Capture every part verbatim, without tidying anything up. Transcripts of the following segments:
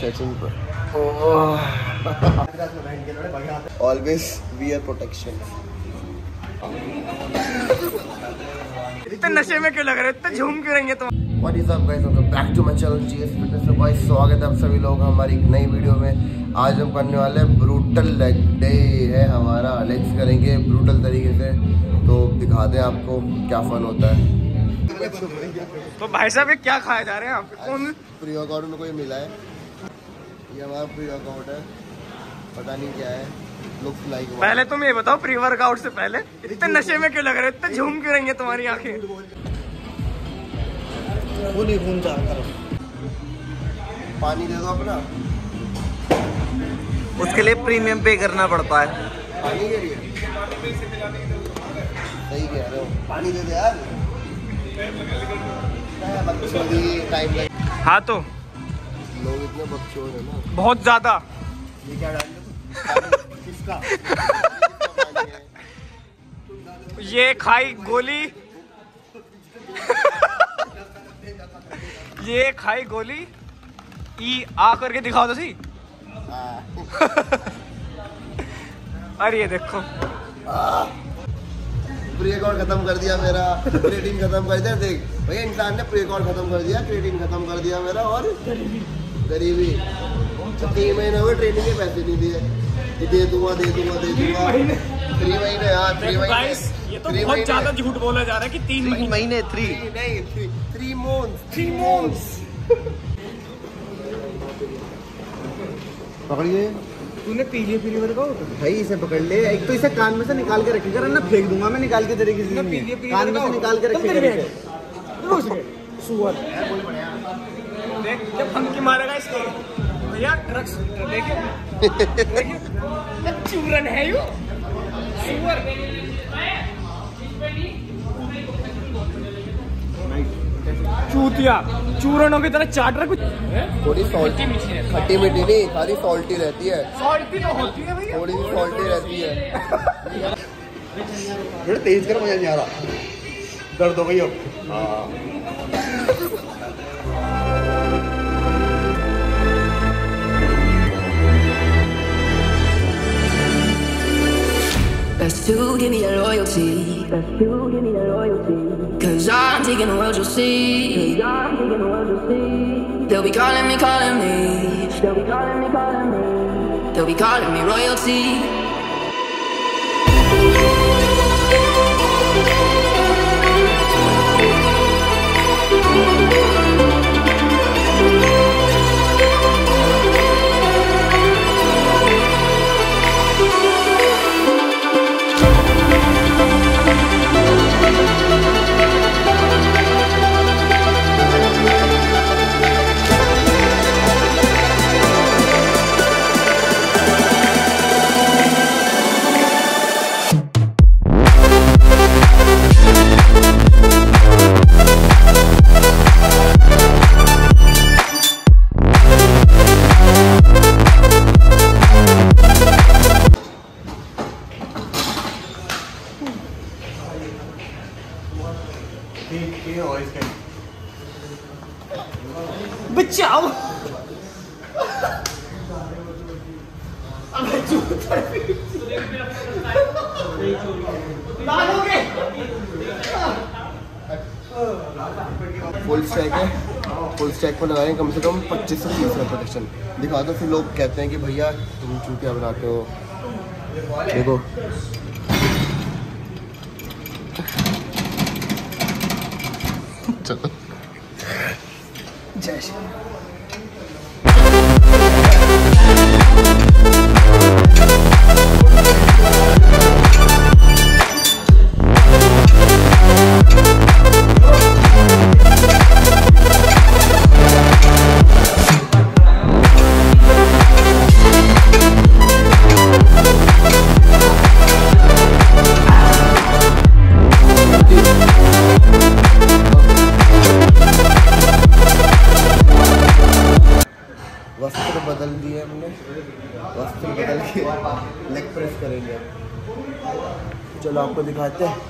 Stretching पर। Always wear protection. इतने नशे में क्यों लग रहे हो, इतने झूम क्यों रही है तुम? What is up guys, welcome back to my channel G S fitness. तो भाई स्वागत है आप सभी लोग हमारी एक नई वीडियो में। आज हम करने वाले हैं ब्रूटल लेग डे है हमारा। लेग्स करेंगे ब्रूटल तरीके से, तो दिखाते हैं आपको क्या फन होता है। तो भाई साहब ये क्या खाए जा रहे हैं आप? कौन प्री वर्कआउट में कोई मिला है? ये हमारा प्री वर्कआउट है, पता नहीं क्या है। Looks like. पहले तुम ये बताओ, प्री वर्कआउट से पहले इतने नशे में क्यों लग रहे हो, इतने झूम क्यों रही है तुम्हारी आंखें? खून ही खून चार तरफ। पानी दे दो अपना। उसके लिए प्रीमियम पे करना पड़ता है। पानी के लिए सही कह रहे हो, पानी दे दे यार। टाइम लगे। हाँ तो लोग इतने बकचोद है ना, बहुत ज्यादा। ये क्या डाल किसका? ये खाई गोली ये खाई गोली ई आ करके दिखाओ तो सही। अरे ये देखो, प्री वर्कआउट खत्म कर दिया मेरा, क्रिएटिन खत्म कर दिया। देख भैया, इंसान ने प्री वर्कआउट खत्म कर दिया, क्रिएटिन खत्म कर दिया मेरा, और गरीबी। तीन महीने हुए ट्रेनिंग के पैसे नहीं दिए। दे दूंगा दे दूंगा दे दूंगा थ्री महीने यार, थ्री महीने। ये तो बहुत ज्यादा झूठ बोला जा रहा है कि तीन महीने थ्री नहीं three three months three months. पकड़िए। तूने पी लिया प्री वर्कआउट? भाई इसे पकड़ ले। एक तो इसे कान में से निकाल के रखेगा ना, फेंक दूंगा मैं निकाल के तरीके से। कान में से निकाल के रखेगा। सुअर देख जब फंकी मारेगा इसको भैया, ड्रग्स देखिए चूरन है यू सुअर। चूतिया चूरनों की तरह चाट रहा कुछ। थोड़ी सॉल्टी खट्टी मीठी नहीं, सारी सॉल्टी रहती है। सॉल्टी तो होती है भैया, थोड़ी सी सॉल्टी रहती है। थोड़ा तेज कर, मजा नहीं आ रहा। दर्द हो गई अब। Best to give me your loyalty. Best to give me your loyalty. Cause I'm taking the world, you'll see. Cause I'm taking the world, you'll see. They'll be calling me, calling me. They'll be calling me, calling me. They'll be calling me royalty. बचाओ। Full stack है, full stack पर लगाएंगे कम से कम पच्चीस से तीस repetition. दिखा दो, फिर लोग कहते हैं कि भैया तुम चूतिया बनाते हो। देखो चलो जय श्री वस्त्र बदल दिए हमने, वस्त्र बदल के लेग प्रेस करेंगे। चलो आपको दिखाते हैं।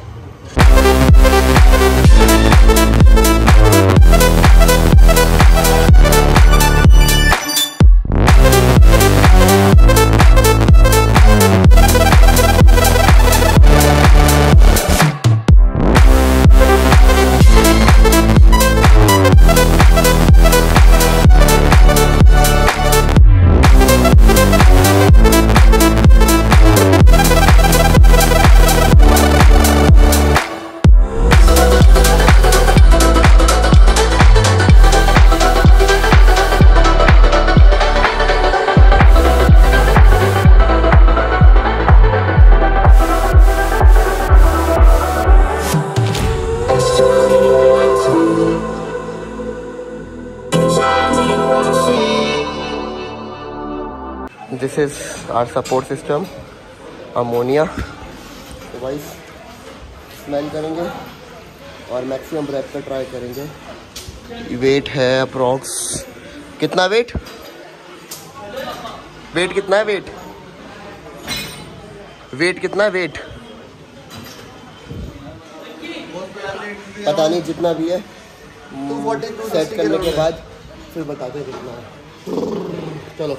This is our support system ammonia. तो भाई स्मेल करेंगे और मैक्सिमम ब्रेथ पे ट्राई करेंगे। वेट है अप्रॉक्स, कितना वेट वेट कितना है वेट वेट कितना है वेट पता नहीं, जितना भी है सेट करने के बाद फिर बताते हैं कितना है। चलो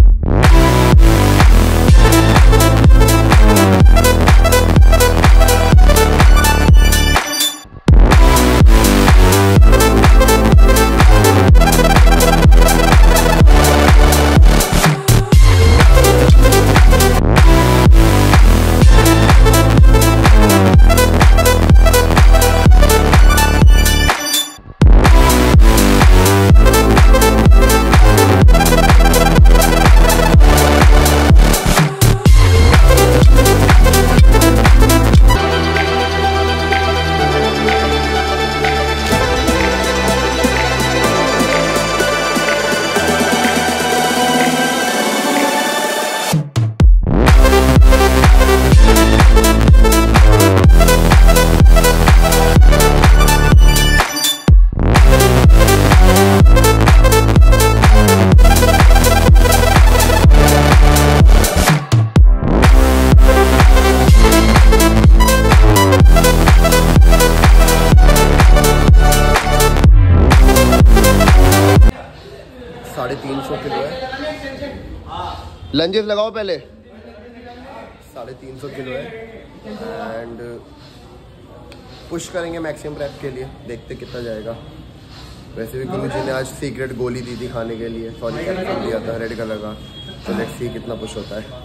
साढ़े तीन सौ किलो है। लंजेस लगाओ पहले। साढ़े तीन सौ किलो है एंड पुश करेंगे मैक्सिमम रैप के लिए, देखते कितना जाएगा। वैसे भी गुरु जी ने आज सीक्रेट गोली दी थी खाने के लिए, सॉरी कैप्सूल दिया था रेड कलर का, तो लेट्स सी कितना पुश होता है।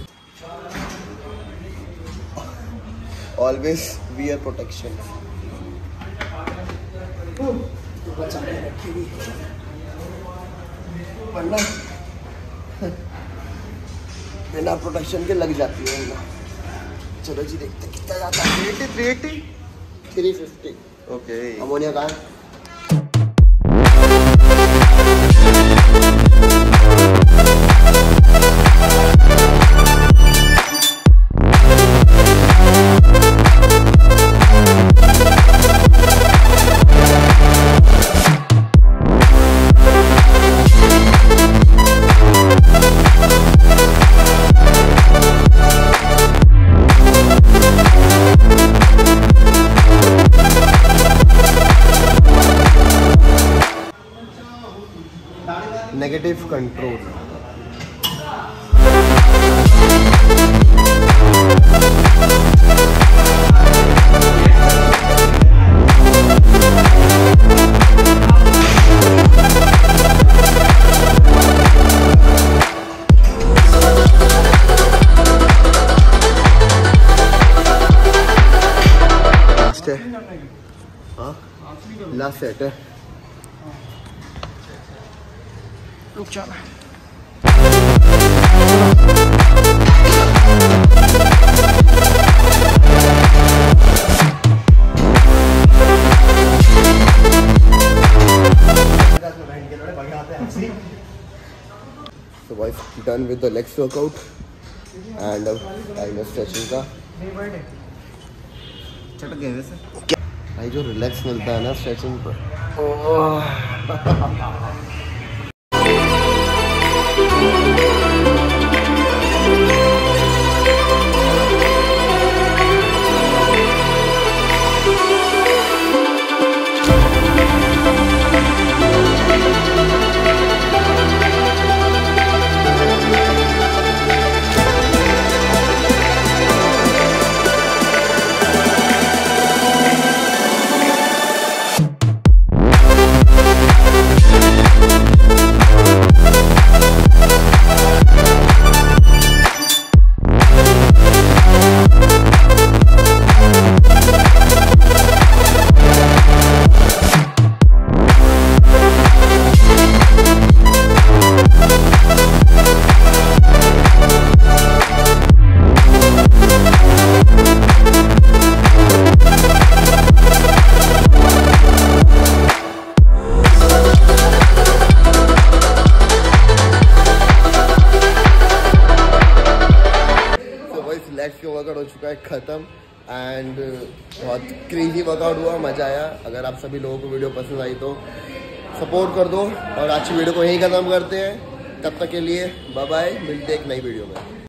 ऑलवेज वियर प्रोटेक्शन, बचा के रखेगी वरना बिना प्रोटेक्शन के लग जाती है ना। चलो जी देखते कितना जाता है। Three eighty three fifty okay. Ammonia कहाँ है? Negative control. लास्ट है, हाँ लास्ट सेट है। रुक जाना। So boys, done with the legs workout and अब टाइम है स्ट्रेचिंग का। चट गए वैसे भाई, जो रिलैक्स मिलता है ना स्ट्रेचिंग पर। क्रेजी वर्कआउट हुआ, मजा आया। अगर आप सभी लोगों को वीडियो पसंद आई तो सपोर्ट कर दो और आज की वीडियो को यहीं खत्म करते हैं। तब तक के लिए बाय बाय, मिलते हैं एक नई वीडियो में।